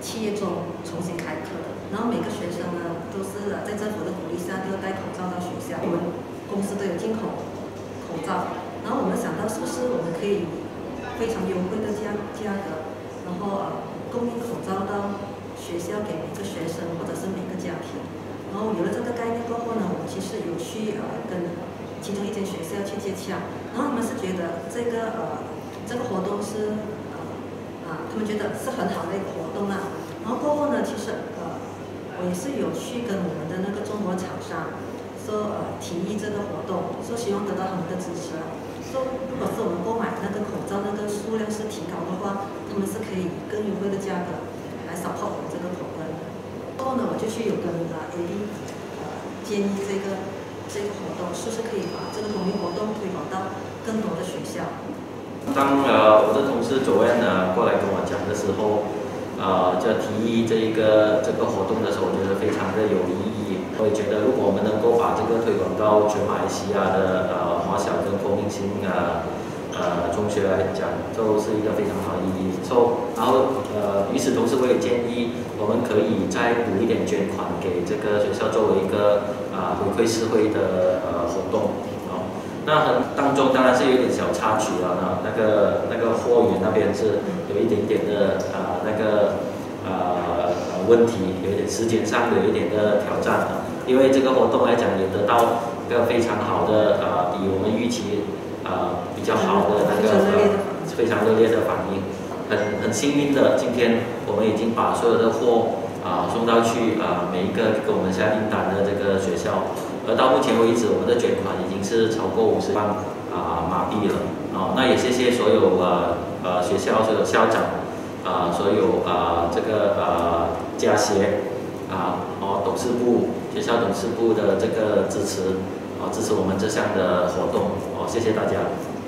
7月中重新开课的。然后每个学生呢都是在政府的鼓励下都要戴口罩到学校。我们公司都有进口口罩，然后我们想到是不是我们可以非常优惠的价格，然后供应口罩到学校给每个学生或者是每个家庭。然后有了这个概念过后呢，我们其实有去跟其中一间学校去接洽，然后他们是觉得这个活动是他们觉得是很好的一个活动啦。然后过后呢，其实我也是有去跟我们的那个中国厂商说提议这个活动，说希望得到他们的支持。说如果是我们购买那个口罩那个数量是提高的话，他们是可以以更优惠的价格来 support 我们这个 program 的。过后呢，我就去有跟AD建议这个活动是不是可以把这个公益活动推广到更多的学校。 当我的同事左岸过来跟我讲的时候，就提议这个活动的时候，我觉得非常的有意义。我也觉得，如果我们能够把这个推广到全马来西亚的华小跟国民性中学来讲，就是一个非常好的意义。然后与此同时，我也建议我们可以再补一点捐款给这个学校，作为一个回馈社会的活动。那当中当然是有一点小插曲了，那个货源那边是有一点点的问题，有一点时间上有一点的挑战的。因为这个活动来讲也得到一个非常好的比我们预期比较好的非常热烈的反应。很幸运的，今天我们已经把所有的货送到去每一个给我们下订单的这个学校。而到目前为止，我们的捐款已经是超过50万马币了。那也谢谢所有学校、所有校长、所有这个家协董事部、学校董事部的这个支持我们这项的活动。谢谢大家。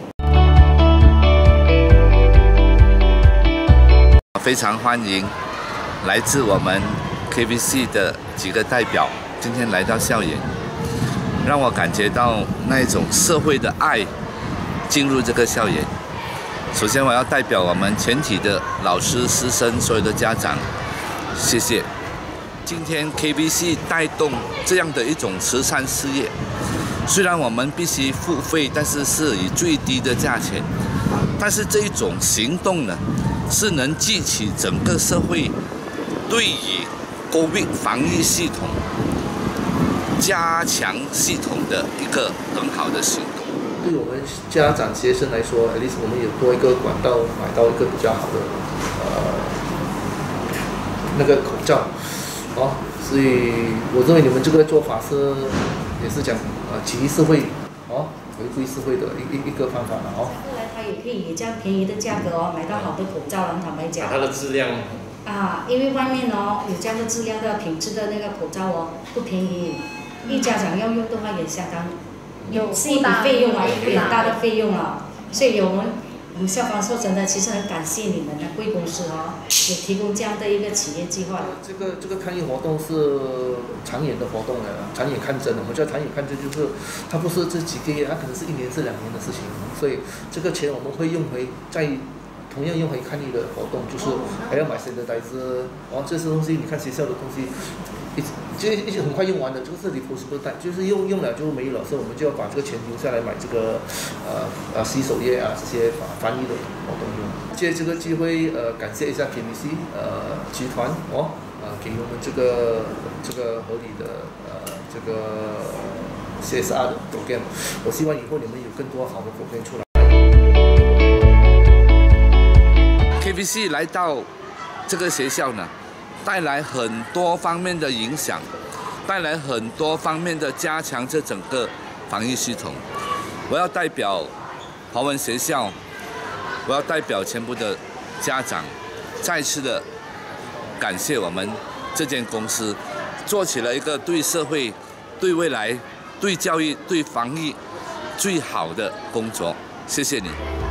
非常欢迎来自我们 KBC 的几个代表今天来到校园。让我感觉到那一种社会的爱进入这个校园。首先，我要代表我们全体的老师、师生、所有的家长，谢谢。今天 KBC 带动这样的一种慈善事业，虽然我们必须付费，但是是以最低的价钱，但是这一种行动呢，是能激起整个社会对于 COVID 防疫系统加强系统的一个很好的行动。 对我们家长、学生来说 ，at least 我们有多一个管道买到一个比较好的那个口罩，所以我认为你们这个做法也是讲起义社会，回归社会的一个方法了后来他也可以以这样便宜的价格买到好的口罩，坦白讲。 它的质量。 因为外面有这样的质量的品质的那个口罩不便宜。一家长要用的话也相当是一笔费用一笔很大的费用了，所以我们校方说真的，其实很感谢你们的贵公司也提供这样的一个企业计划。 这个抗疫活动是长远的活动长远看真的。我们叫长远看真，就是它不是这几个月，它可能是1年是2年的事情，所以这个钱我们会用回同样用回抗疫的活动，就是还要买新的袋子这些东西你看学校的东西。一直很快用完的，这个是 disposable 袋，就是用了就没了，所以我们就要把这个钱留下来买这个洗手液这些翻译的活动用。借这个机会感谢一下 KBC 集团给我们这个合理的这个 CSR 的 program， 我希望以后你们有更多好的 program 出来。 KBC 来到这个学校呢，带来很多方面的影响，带来很多方面的加强这整个防疫系统。我要代表华文学校，我要代表全部的家长，再次的感谢我们这间公司，做起了一个对社会、对未来、对教育、对防疫最好的工作。谢谢你。